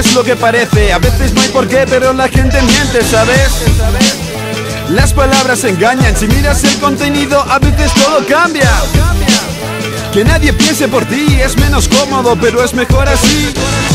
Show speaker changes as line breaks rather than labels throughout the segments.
es lo que parece, a veces no hay por qué, pero la gente miente, ¿sabes? Las palabras engañan, si miras el contenido, a veces todo cambia. Que nadie piense por ti, es menos cómodo, pero es mejor así.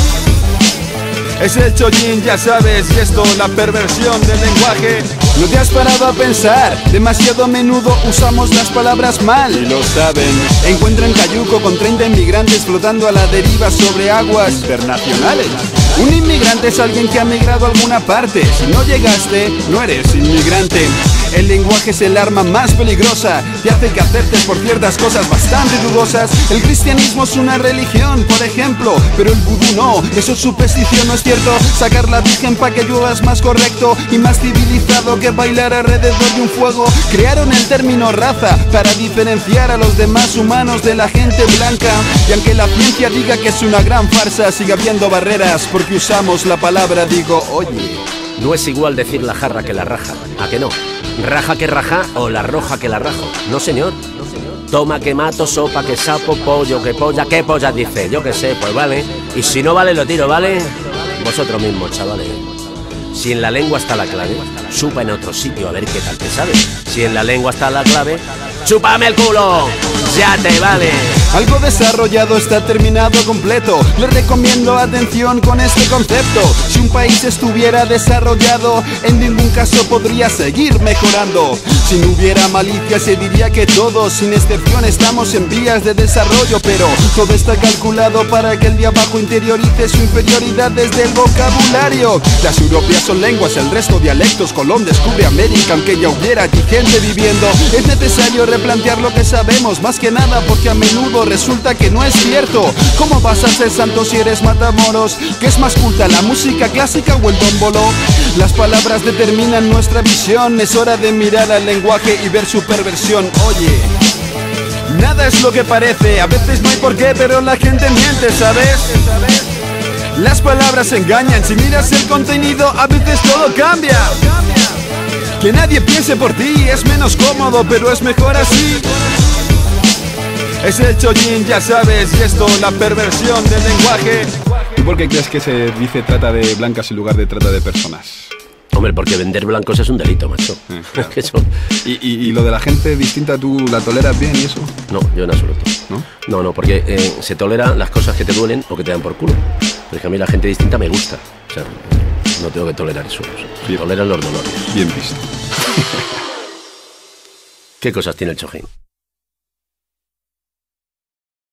Es el chollín, ya sabes, y esto, la perversión del lenguaje. ¿No te has parado a pensar? Demasiado a menudo usamos las palabras mal. Y lo saben. Encuentran cayuco con 30 inmigrantes flotando a la deriva sobre aguas internacionales. Un inmigrante es alguien que ha migrado a alguna parte. Si no llegaste, no eres inmigrante. El lenguaje es el arma más peligrosa. Te hace que acertes por ciertas cosas bastante dudosas. El cristianismo es una religión, por ejemplo, pero el vudú no, eso es superstición, ¿no es cierto? Sacar la virgen pa' que llueva es más correcto y más civilizado que bailar alrededor de un fuego. Crearon el término raza para diferenciar a los demás humanos de la gente blanca. Y aunque la ciencia diga que es una gran farsa, sigue habiendo barreras porque usamos la palabra, digo, oye.
No es igual decir la jarra que la raja, ¿a que no? Raja que raja o la roja que la rajo. No, señor. Toma que mato, sopa que sapo, pollo que polla. ¿Qué polla dice? Yo qué sé, pues vale. Y si no vale, lo tiro, ¿vale? Vosotros mismos, chavales. Si en la lengua está la clave, chupa en otro sitio a ver qué tal te sabe. Si en la lengua está la clave, ¡chúpame el culo! ¡Ya te vale!
Algo desarrollado está terminado completo. Les recomiendo atención con este concepto. Si un país estuviera desarrollado, en ningún caso podría seguir mejorando. Si no hubiera malicia se diría que todos, sin excepción, estamos en vías de desarrollo. Pero todo está calculado para que el de abajo interiorice su inferioridad desde el vocabulario. Las europeas son lenguas, el resto dialectos. Colón descubre América, aunque ya hubiera allí gente viviendo. Es necesario replantear lo que sabemos, más que nada porque a menudo resulta que no es cierto. ¿Cómo vas a ser santo si eres matamoros? ¿Qué es más culta, la música clásica o el tómbolo? Las palabras determinan nuestra visión. Es hora de mirar al lenguaje y ver su perversión. Oye, nada es lo que parece, a veces no hay por qué, pero la gente miente, ¿sabes? Las palabras engañan, si miras el contenido, a veces todo cambia. Que nadie piense por ti, es menos cómodo, pero es mejor así. Es el chollín, ya sabes, y esto, la perversión del lenguaje.
¿Tú por qué crees que se dice trata de blancas en lugar de trata de personas?
Hombre, porque vender blancos es un delito, macho.
Claro.
Eso.
¿Y lo de la gente distinta, tú la toleras bien y eso?
No, yo en absoluto.
¿No?
No, porque se toleran las cosas que te duelen o que te dan por culo. Pero es que a mí la gente distinta me gusta. O sea, no tengo que tolerar eso.
Bien.
Toleran los dolores.
Bien visto.
¿Qué cosas tiene el chojín?